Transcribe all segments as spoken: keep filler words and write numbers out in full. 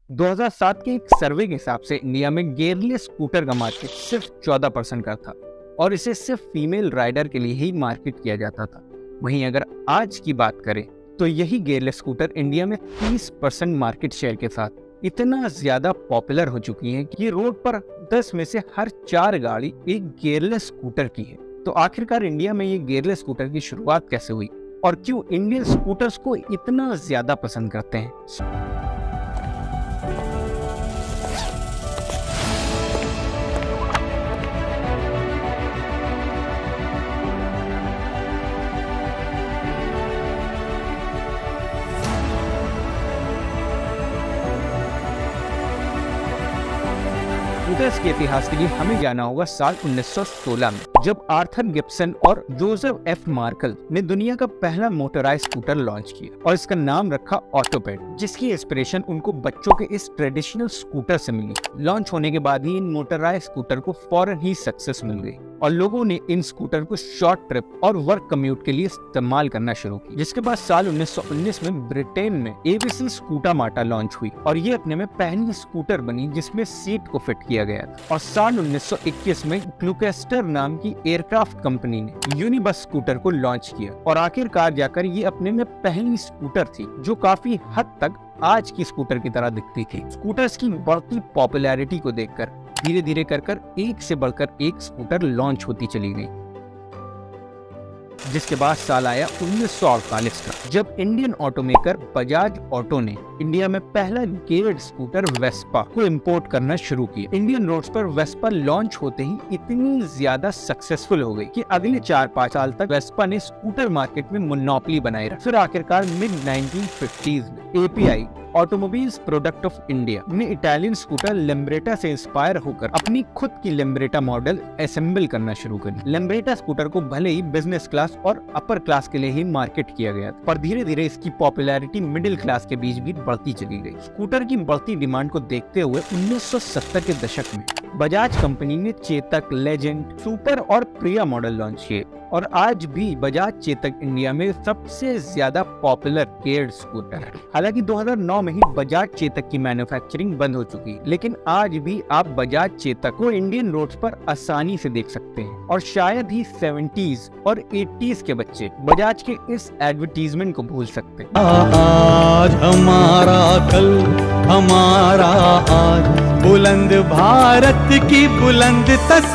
दो हज़ार सात के एक सर्वे के हिसाब से इंडिया में गियरलेस स्कूटर का मार्केट सिर्फ चौदह परसेंट का था और इसे सिर्फ फीमेल राइडर के लिए ही मार्केट किया जाता था। वहीं अगर आज की बात करें तो यही गियरलेस स्कूटर इंडिया में तीस परसेंट मार्केट शेयर के साथ इतना ज्यादा पॉपुलर हो चुकी है कि रोड पर दस में से हर चार गाड़ी एक गियरलेस स्कूटर की है। तो आखिरकार इंडिया में ये गियरलेस स्कूटर की शुरुआत कैसे हुई और क्यों इंडियन स्कूटर्स को इतना ज्यादा पसंद करते हैं? स्कूटर्स के इतिहास के लिए हमें जाना होगा साल उन्नीस सौ सोलह में, जब आर्थर गिब्सन और जोसेफ एफ मार्कल ने दुनिया का पहला मोटराइज स्कूटर लॉन्च किया और इसका नाम रखा ऑटोपेड, जिसकी इंस्पिरेशन उनको बच्चों के इस ट्रेडिशनल स्कूटर से मिली। लॉन्च होने के बाद ही इन मोटराइज स्कूटर को फौरन ही सक्सेस मिल गई और लोगों ने इन स्कूटर को शॉर्ट ट्रिप और वर्क कम्यूट के लिए इस्तेमाल करना शुरू किया। जिसके बाद साल उन्नीस सौ उन्नीस में ब्रिटेन में एबीसी स्कूटामाटा लॉन्च हुई और ये अपने में पहली स्कूटर बनी जिसमें सीट को फिट किया गया था। और साल उन्नीस सौ इक्कीस में ग्लूकेस्टर नाम की एयरक्राफ्ट कंपनी ने यूनिबस स्कूटर को लॉन्च किया और आखिरकार जाकर ये अपने में पहली स्कूटर थी जो काफी हद तक आज की स्कूटर की तरह दिखती थी। स्कूटर्स की बढ़ती पॉपुलैरिटी को देखकर धीरे धीरे कर कर एक से बढ़कर एक स्कूटर लॉन्च होती चली गई। जिसके बाद साल आया उन्नीस सौ अड़तालीस का, जब इंडियन ऑटोमेकर बजाज ऑटो ने इंडिया में पहला गियर्ड स्कूटर वेस्पा को इंपोर्ट करना शुरू किया। इंडियन रोड्स पर वेस्पा लॉन्च होते ही इतनी ज्यादा सक्सेसफुल हो गई कि अगले चार पाँच साल तक वेस्पा ने स्कूटर मार्केट में मोनोपोली बनाए रखा। फिर आखिरकार मिड नाइनटीन फिफ्टीज़ में API automobiles product of India ने इटालियन स्कूटर लेम्ब्रेटा से इंस्पायर होकर अपनी खुद की लेम्ब्रेटा मॉडल असेंबल करना शुरू करी। लेम्ब्रेटा स्कूटर को भले ही बिजनेस क्लास और अपर क्लास के लिए ही मार्केट किया गया था, पर धीरे धीरे इसकी पॉपुलैरिटी मिडिल क्लास के बीच भी बढ़ती चली गई। स्कूटर की बढ़ती डिमांड को देखते हुए उन्नीस सौ सत्तर के दशक में बजाज कंपनी ने चेतक, लेजेंड, सुपर और प्रिया मॉडल लॉन्च किए और आज भी बजाज चेतक इंडिया में सबसे ज्यादा पॉपुलर गियर्ड स्कूटर है। हालांकि दो हज़ार नौ में ही बजाज चेतक की मैन्युफैक्चरिंग बंद हो चुकी है, लेकिन आज भी आप बजाज चेतक को इंडियन रोड्स पर आसानी से देख सकते हैं और शायद ही सेवेंटीज़ और एटीज़ के बच्चे बजाज के इस एडवर्टीजमेंट को भूल सकते हैं। आज हमारा कल हमारा आज, बुलंद भारत की बुलंद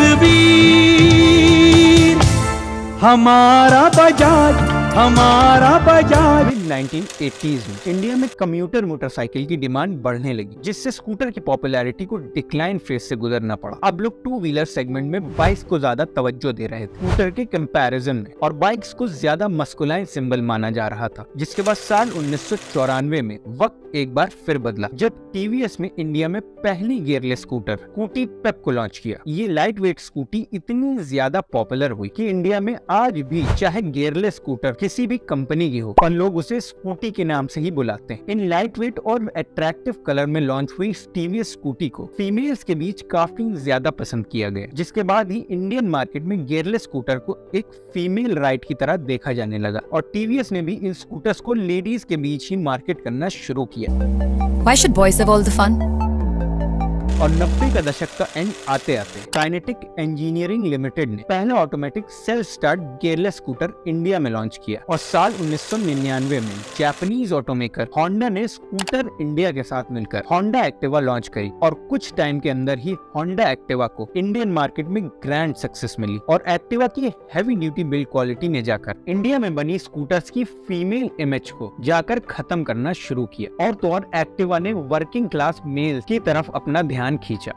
तस्वीर, हमारा बजाज हमारा बजाज। मिड नाइनटीन एटीज़ में इंडिया में कम्यूटर मोटरसाइकिल की डिमांड बढ़ने लगी, जिससे स्कूटर की पॉपुलैरिटी को डिक्लाइन फेज से गुजरना पड़ा। अब लोग टू व्हीलर सेगमेंट में बाइक्स को ज्यादा तवज्जो दे रहे थे स्कूटर के कंपैरिजन में, और बाइक्स को ज्यादा मस्कुलाइन सिंबल माना जा रहा था। जिसके बाद साल उन्नीस सौ चौरानवे में वक्त एक बार फिर बदला, जब टीवीएस में इंडिया में पहली गियरलेस स्कूटर स्कूटी पेप को लॉन्च किया। ये लाइट वेट स्कूटी इतनी ज्यादा पॉपुलर हुई कि इंडिया में आज भी चाहे गियरलेस स्कूटर किसी भी कंपनी की हो, पर लोग उसे स्कूटी के नाम से ही बुलाते हैं। इन लाइट वेट और अट्रैक्टिव कलर में लॉन्च हुई टीवीएस स्कूटी को फीमेल्स के बीच काफी ज्यादा पसंद किया गया। जिसके बाद ही इंडियन मार्केट में गियरलेस स्कूटर को एक फीमेल राइड की तरह देखा जाने लगा और टीवीएस ने भी इन स्कूटर्स को लेडीज के बीच ही मार्केट करना शुरू किया। Why should boys have all the fun? और नब्बे का दशक का एंड आते आते काइनेटिक इंजीनियरिंग लिमिटेड ने पहला automatic self start gearless scooter India में लॉन्च किया और साल उन्नीस सौ निन्यानवे में जापानीज ऑटोमेकर होंडा ने स्कूटर इंडिया के साथ मिलकर होंडा एक्टिवा लॉन्च करी और कुछ टाइम के अंदर ही होंडा एक्टिवा को इंडियन मार्केट में ग्रैंड सक्सेस मिली और एक्टिवा की हैवी ड्यूटी बिल्ड क्वालिटी ने जाकर इंडिया में बनी स्कूटर्स की फीमेल इमेज को जाकर खत्म करना शुरू किया और तो और एक्टिवा ने वर्किंग क्लास मेल की तरफ अपना ध्यान खींचा।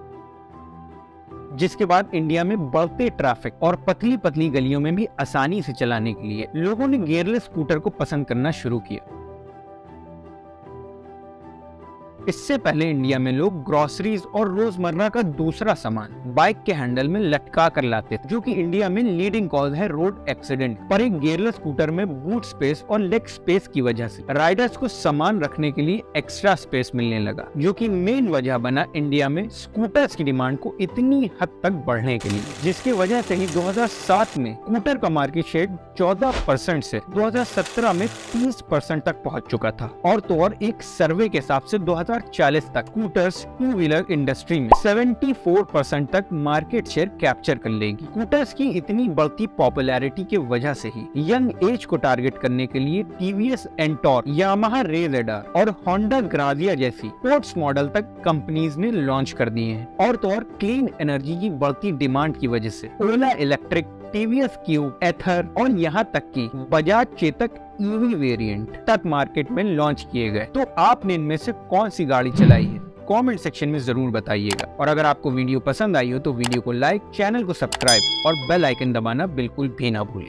जिसके बाद इंडिया में बढ़ते ट्रैफिक और पतली पतली गलियों में भी आसानी से चलाने के लिए लोगों ने गियरलेस स्कूटर को पसंद करना शुरू किया। इससे पहले इंडिया में लोग ग्रोसरीज और रोजमर्रा का दूसरा सामान बाइक के हैंडल में लटका कर लाते थे, जो कि इंडिया में लीडिंग कॉज है रोड एक्सीडेंट। पर एक गियरलेस स्कूटर में बूट स्पेस और लेग स्पेस की वजह से राइडर्स को सामान रखने के लिए एक्स्ट्रा स्पेस मिलने लगा, जो कि मेन वजह बना इंडिया में स्कूटर्स की डिमांड को इतनी हद तक बढ़ने के लिए। जिसकी वजह से ही दो हज़ार सात में स्कूटर का मार्केट शेयर चौदह परसेंट से दो हज़ार सत्रह में तीस परसेंट तक पहुंच चुका था और तो और एक सर्वे के हिसाब से दो हज़ार हजार चालीस तक स्कूटर्स टू व्हीलर इंडस्ट्री में चौहत्तर परसेंट तक मार्केट शेयर कैप्चर कर लेगी। स्कूटर्स की इतनी बढ़ती पॉपुलैरिटी की वजह से ही यंग एज को टारगेट करने के लिए टीवीएस एंटोर, यामाहा रेज़ेडार और होंडा ग्राजिया जैसी स्पोर्ट्स मॉडल तक कंपनीज ने लॉन्च कर दिए हैं। और तो और क्लीन एनर्जी की बढ़ती डिमांड की वजह से Ola electric, TVS Cube, Ather और यहाँ तक कि बजाज चेतक ईवी वेरिएंट तक मार्केट में लॉन्च किए गए। तो आपने इनमें से कौन सी गाड़ी चलाई है? कमेंट सेक्शन में जरूर बताइएगा। और अगर आपको वीडियो पसंद आई हो तो वीडियो को लाइक, चैनल को सब्सक्राइब और बेल आइकन दबाना बिल्कुल भी ना भूलें।